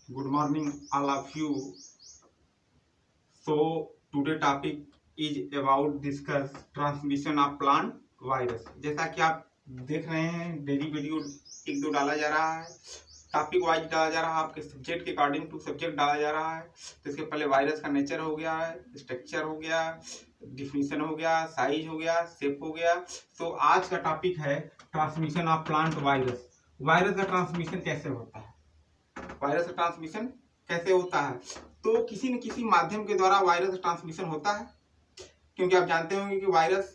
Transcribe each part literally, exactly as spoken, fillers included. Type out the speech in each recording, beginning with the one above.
Good morning, all of you. So today topic is about discuss transmission of plant virus. जैसा कि आप देख रहे हैं डेली वीडियो एक दो डाला जा रहा है, टॉपिक वाइज डाला जा रहा है, आपके सब्जेक्ट के अकॉर्डिंग टू सब्जेक्ट डाला जा रहा है। तो इसके पहले वायरस का नेचर हो गया है, स्ट्रक्चर हो गया, डिफिनीशन हो गया, साइज हो गया, शेप हो गया। तो आज का टॉपिक है transmission of plant virus. Virus का ट्रांसमिशन कैसे होता है? वायरस का ट्रांसमिशन कैसे होता है? तो किसी न किसी माध्यम के द्वारा वायरस ट्रांसमिशन होता है, क्योंकि आप जानते होंगे कि वायरस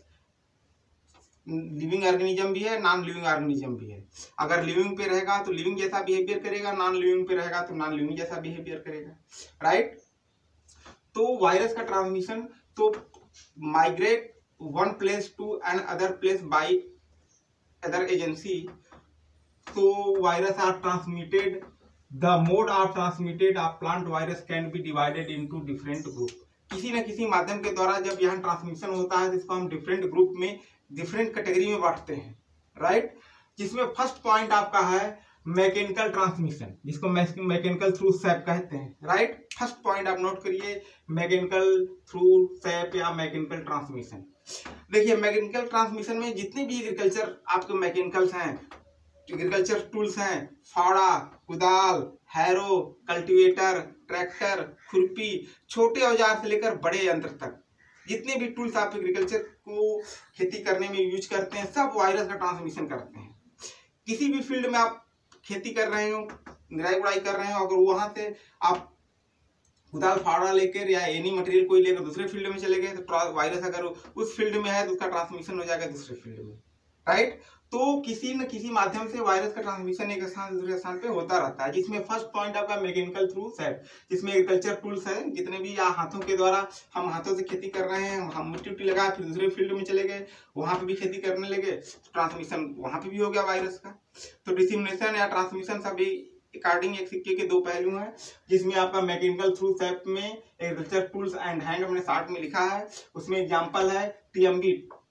लिविंग ऑर्गेनिज्म भी है, नॉन लिविंग ऑर्गेनिज्म भी है। अगर लिविंग पे रहेगा तो लिविंग जैसा बिहेवियर करेगा, नॉन लिविंग पे रहेगा तो नॉन लिविंग जैसा बिहेवियर करेगा, राइट। तो वायरस का ट्रांसमिशन तो migrate one place to another place by other agency. तो virus are transmitted, the mode of transmitted of plant virus can be divided into different group। किसी न किसी माध्यम के द्वारा जब यहाँ ट्रांसमिशन होता है जिसको हम डिफरेंट ग्रुप में, डिफरेंट कैटेगरी में बांटते हैं, राइट। जिसमें फर्स्ट पॉइंट आपका है मैकेनिकल ट्रांसमिशन, जिसको मैकेनिकल थ्रू सैप कहते हैं, राइट। फर्स्ट पॉइंट आप नोट करिए, मैकेनिकल थ्रू सैप या मैकेनिकल ट्रांसमिशन। देखिए मैकेनिकल ट्रांसमिशन में जितने भी एग्रीकल्चर आपके मैकेनिकल्स हैं, एग्रीकल्चर टूल्स हैं, फावड़ा, कुदाल, हैरो, कल्टीवेटर, ट्रैक्टर, खुरपी, छोटे औजार से लेकर बड़े यंत्र तक जितने भी टूल्स आप एग्रीकल्चर को खेती करने में यूज करते हैं, सब वायरस का ट्रांसमिशन करते हैं। किसी भी फील्ड में आप खेती कर रहे हो, निराई गुड़ाई कर रहे हो, अगर वहां से आप कुदाल फावड़ा लेकर या एनी मटेरियल कोई लेकर दूसरे फील्ड में चले गए तो वायरस अगर उस फील्ड में है तो उसका ट्रांसमिशन हो जाएगा दूसरे फील्ड में, राइट। तो किसी न किसी माध्यम से वायरस का ट्रांसमिशन एक स्थान से दूसरे स्थान पे होता रहता है, जिसमें फर्स्ट पॉइंट आपका मैकेनिकल थ्रू सैप, जिसमें एग्रीकल्चर टूल्स है, जितने भी या हाथों के द्वारा हम हाथों से खेती कर रहे हैं, हम मिट्टी उट्टी लगाए फिर दूसरे फील्ड में चले गए, वहां पे भी खेती करने लगे, ट्रांसमिशन वहां पे भी हो गया वायरस का। तो डिसेमिनेशन या ट्रांसमिशन सभी अकॉर्डिंग एक सिक्के के दो पहलू हैं, जिसमें आपका मैकेनिकल थ्रू सैप में एग्रीकल्चर टूल्स एंड हैंड हमने शार्ट में लिखा है, उसमें एग्जाम्पल है TMB,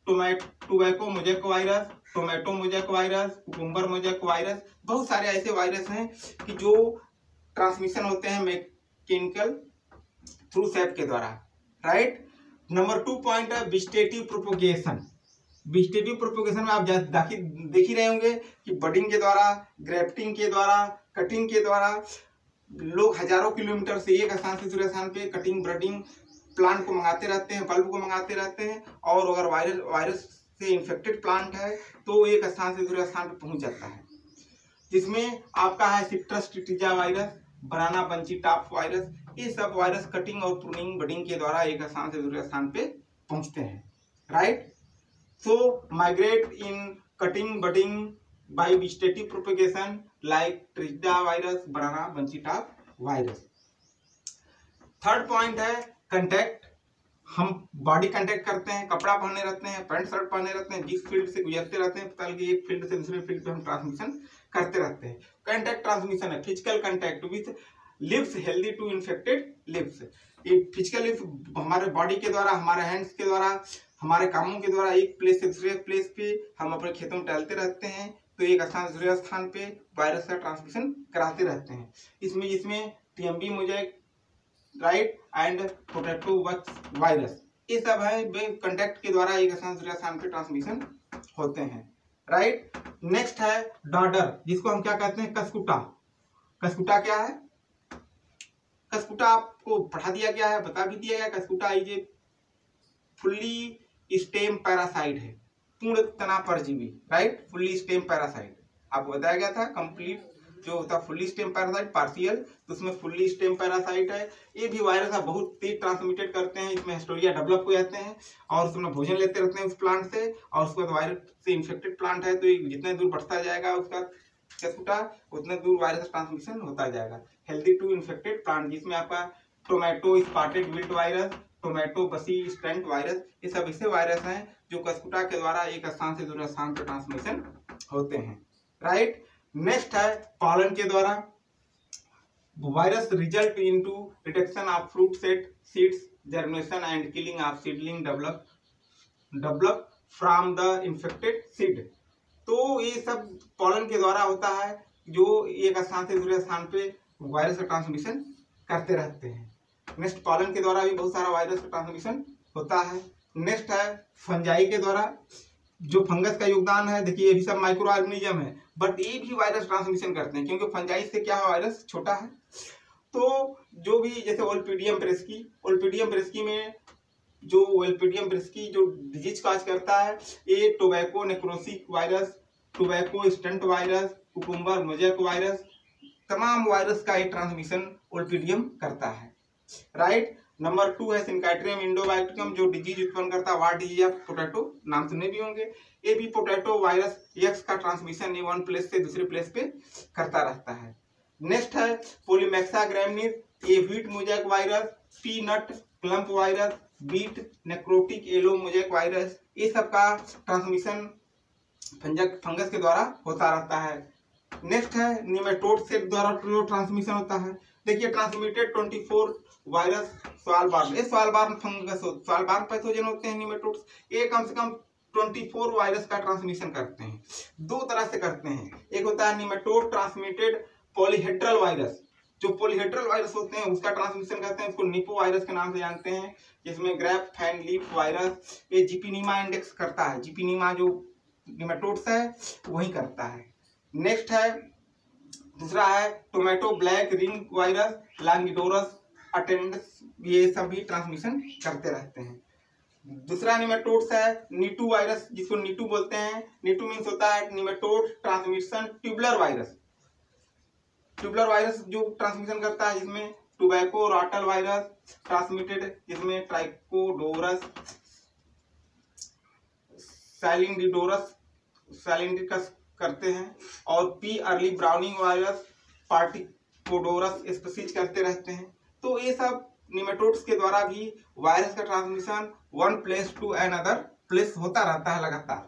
tobacco mosaic virus, tomato mosaic virus, cucumber mosaic virus. बहुत सारे ऐसे वायरस हैं कि जो ट्रांसमिशन होते हैं मैकेनिकल थ्रू सैप के द्वारा, राइट। नंबर टू पॉइंट है वेजिटेटिव प्रोपोगेशन। वेजिटेटिव प्रोपोगेशन में आप देख ही रहे होंगे कि बडिंग के द्वारा, ग्रेफ्टिंग के द्वारा, कटिंग के द्वारा लोग हजारों किलोमीटर से एक स्थान से दूसरे स्थान पे कटिंग ब्रडिंग प्लांट को मंगाते रहते हैं, बल्ब को मंगाते रहते हैं, और अगर वायरस वायरस से इन्फेक्टेड प्लांट है तो एक स्थान से दूसरे स्थान पर पहुंच जाता है, जिसमें आपका है citrus tristeza virus, banana bunchy top virus. ये सब वायरस कटिंग और प्रूनिंग बडिंग के द्वारा एक स्थान से दूसरे स्थान पे पहुंचते हैं, right. So migrate in cutting budding by vegetative propagation like tristeza virus, banana bunchy top virus. Third point है कंटेक्ट। हम बॉडी कंटेक्ट करते हैं, कपड़ा पहने रहते हैं, पैंट शर्ट पहने रहते हैं, जिस फील्ड से गुजरते रहते हैं पता लगे एक फील्ड से दूसरे फील्ड पे हम ट्रांसमिशन करते रहते हैं। कंटेक्ट ट्रांसमिशन है physical contact with lips healthy to infected lips. ये फिजिकल लिप्स हमारे बॉडी के द्वारा, हमारे हैंड्स के द्वारा, हमारे कामों के द्वारा एक प्लेस से दूसरे प्लेस पे हम अपने खेतों में टहलते रहते हैं, तो एक स्थान से दूसरे स्थान पे वायरस का ट्रांसमिशन कराते रहते हैं। इसमें जिसमें TMB mosaic, right, and potato bug virus, ये सब है वे कंटेक्ट के द्वारा एक स्थान से दूसरे स्थान पे ट्रांसमिशन होते हैं, राइट। नेक्स्ट है डॉडर, जिसको हम क्या कहते हैं कसकुटा। कसकुटा क्या है? कसकुटा आपको पढ़ा दिया गया है, बता भी दिया गया। Cuscuta is a fully stem parasite है, पूर्ण तना परजीवी, राइट। फुल्ली स्टेम पैरासाइट आपको बताया गया था। कंप्लीट जो होता है फुल्ली स्टेम पैरासाइट, पार्शियल तो उसमें फुल्ली स्टेम पैरासाइट है। ये भी वायरस बहुत तेज ट्रांसमिटेड करते हैं, इसमें हिस्टोरिया डेवलप हो जाते हैं और उसमें भोजन लेते रहते हैं उस प्लांट से, और उसके बाद वायरस से इन्फेक्टेड प्लांट है तो जितने दूर बढ़ता जाएगा उसका कसकुटा उतने दूर वायरस ट्रांसमिशन होता जाएगा। हेल्दी टू इन्फेक्टेड प्लांट, जिसमें आपका tomato spotted wilt virus, tomato bushy stunt virus, ये सब ऐसे वायरस हैं जो कसकुटा के द्वारा एक स्थान से दूसरे स्थान पर ट्रांसमिशन होते हैं, राइट। नेक्स्ट है पॉलन के द्वारा। Virus result into detection of fruit set seeds, germination and killing of seedling develop develop from the infected seed. तो ये सब पॉलन के द्वारा होता है, जो एक स्थान से दूसरे स्थान पे वायरस का ट्रांसमिशन करते रहते हैं। नेक्स्ट पॉलन के द्वारा भी बहुत सारा वायरस का ट्रांसमिशन होता है। नेक्स्ट है फंजाई के द्वारा, जो फंगस का योगदान है, देखिए ये भी सब माइक्रो ऑर्गेनिज्म है, बट ये भी वायरस ट्रांसमिशन करते हैं क्योंकि फंजाई से क्या है, वायरस छोटा है। तो जो भी जैसे ओल्पिडियम ब्रेस्की, ओल्पिडियम ब्रेस्की में जो ओल्पिडियम ब्रेस्की जो डिजीज काज करता है, ये tobacco necrosis virus, tobacco stunt virus, cucumber mosaic virus, तमाम वायरस का ये ट्रांसमिशन ओल्पिडियम करता है। राइट। नंबर टू है सिनकाइट्रियम इंडोबैक्टीरियम, जो डिजीज उत्पन्न करता है, वाट डिजीज ऑफ पोटैटो, नाम सुने भी होंगे। ये भी पोटैटो वायरस एक्स का ट्रांसमिशन वन प्लेस से दूसरे प्लेस पे करता रहता है। नेक्स्ट है पोलीमैक्सा ग्रैमिनीज, ये wheat mosaic virus, peanut clump virus, beet necrotic yellow mosaic virus, ये सब का ट्रांसमिशन फंजक फंगस के द्वारा होता रहता है। नेक्स्ट है निमेटोड सेट द्वारा ट्रांसमिशन होता है। देखिए ट्रांसमिटेड चौबीस वायरस स्वालबार्न, ये स्वालबार्न फंगस स्वालबार्न पैथोजन होते हैं निमेटोड्स, ये कम से कम चौबीस वायरस का ट्रांसमिशन करते हैं। दो तरह से करते हैं, एक होता है निमेटोड ट्रांसमिटेड पॉलीहेड्रल वायरस, जो पॉलीहेड्रल वायरस होते हैं उसका ट्रांसमिशन करते हैं, उसको निपो वायरस के नाम से जानते हैं, जिसमें ग्रैप फैन लीफ वायरस ये जीपीनीमा इंडेक्स करता है, जीपीनीमा जो निमेटोड्स है वही करता है। नेक्स्ट है दूसरा है tomato black ring virus, longidorus attenuatus, ये सब भी ट्रांसमिशन करते रहते हैं। दूसरा निमेटोड्स है नीटू वायरस, जिसको नीटू बोलते हैं। नीटू मीन्स होता है nematode transmission tubular virus, tubular virus जो ट्रांसमिशन करता है, जिसमें टोबैको रॉटल वायरस ट्रांसमिटेड, जिसमें ट्राइकोडोरस सैलिंडिडोरस सैलिंडिकस करते हैं, और pea early browning virus paratrichodorus species करते रहते हैं। तो ये सब निमेटोड्स के द्वारा भी वायरस का transmission one place to another place होता रहता है लगातार।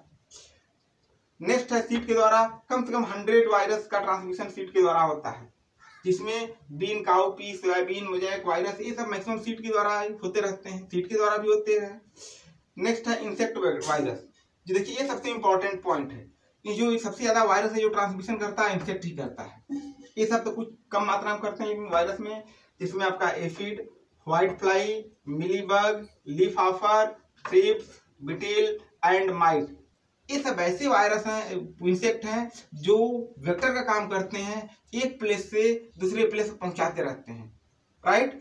नेक्स्ट है सीड के द्वारा, कम से कम हंड्रेड वायरस का ट्रांसमिशन सीड के द्वारा होता है, जिसमें bean cowpea soybean mosaic virus, ये सब मैक्सिमम सीड के द्वारा होते रहते हैं, सीड के द्वारा भी होते हैं। नेक्स्ट है इंसेक्ट वायरस, जो देखिए ये सबसे इंपॉर्टेंट पॉइंट है, ये जो सबसे ज्यादा वायरस है जो ट्रांसमिशन करता है इंसेक्ट ही करता है। ये सब तो कुछ कम मात्रा में करते हैं लेकिन वायरस में, जिसमें आपका aphid, white fly, mealybug, leaf hopper, thrips, beetle and mite, ये सब ऐसे वायरस हैं, इंसेक्ट हैं जो वेक्टर का काम करते हैं, एक प्लेस से दूसरे प्लेस पहुंचाते रहते हैं। राइट।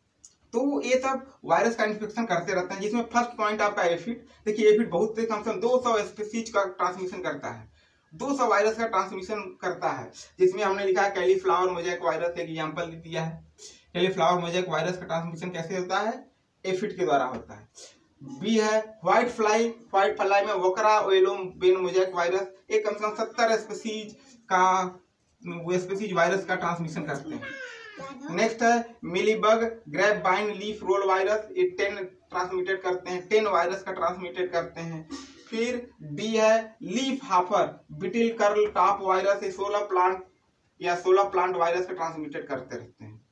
तो ये सब वायरस का इन्फेक्शन करते रहते हैं, जिसमें फर्स्ट पॉइंट आपका एफिड। देखिए एफिड बहुत से कम से कम दो सौ स्पीसीज का ट्रांसमिशन करता है, दो सौ वायरस का ट्रांसमिशन करता है, जिसमें हमने लिखा है कैलीफ्लावर मोजैक वायरस, एक एग्जांपल दिया है। कैलीफ्लावर मोजैक वायरस का ट्रांसमिशन कैसे होता है, एफिड के द्वारा होता है। बी है व्हाइट फ्लाई, व्हाइट फ्लाई में वोकरा येलो बेन मोजैक वायरस, एक कम से कम सत्तर स्पीसीज का स्पीसीज वायरस का ट्रांसमिशन करते हैं। नेक्स्ट है mealybug grapevine leaf roll virus, ये टेन ट्रांसमिटेड करते हैं, टेन वायरस का ट्रांसमिटेड करते हैं। फिर डी है leaf hopper beetle curl top virus, ये सोलह प्लांट या सोलह प्लांट वायरस का ट्रांसमिटेड करते रहते हैं।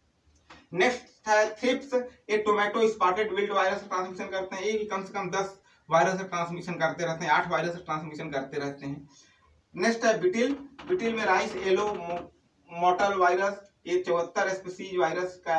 नेक्स्ट है थ्रिप्स, ये टोमेटो स्पॉटेड विल्ट वायरस का ट्रांसमिशन करते हैं, ये भी कम से कम दस वायरस का ट्रांसमिशन करते रहते हैं, आठ वायरस का ट्रांसमिशन करते रहते हैं। नेक्स्ट है बिटिल, बिटिल में राइस येलो मोटल वायरस, ये चौहत्तर स्पीसीज वायरस का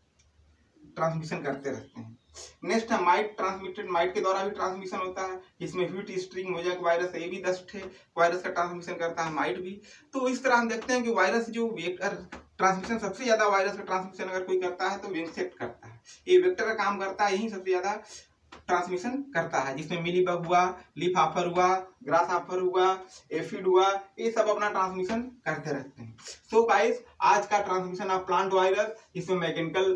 ट्रांसमिशन करते रहते हैं। नेक्स्ट है माइट, ट्रांसमिटेड माइट के द्वारा भी ट्रांसमिशन होता है, जिसमें व्हीट स्ट्रिंग मोजैक वायरस, ये भी दस ठे वायरस का ट्रांसमिशन करता है, माइट भी। तो इस तरह हम देखते हैं कि वायरस जो वेक्टर ट्रांसमिशन, सबसे ज्यादा वायरस का ट्रांसमिशन अगर कोई करता है तो इंसेक्ट करता है, ये वेक्टर का काम करता है, यही सबसे ज्यादा ट्रांसमिशन करता है, जिसमें मिलीबग हुआ, लीफ हॉपर हुआ, ग्रास हॉपर हुआ, एफिड हुआ, ये सब अपना ट्रांसमिशन करते रहते हैं। सो गाइस, आज का ट्रांसमिशन ऑफ प्लांट वायरस, इसमें mechanical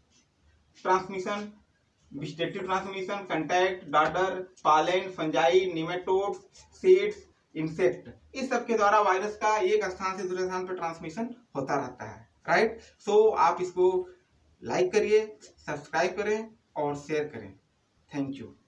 transmission, vegetative transmission, contact, dodder, pollen, fungi, nematodes, seeds, insect, इस सब के द्वारा वायरस का एक स्थान से दूसरे स्थान पर ट्रांसमिशन होता रहता है। राइट। सो आप इसको लाइक करिए, सब्सक्राइब करें और शेयर करें। Thank you.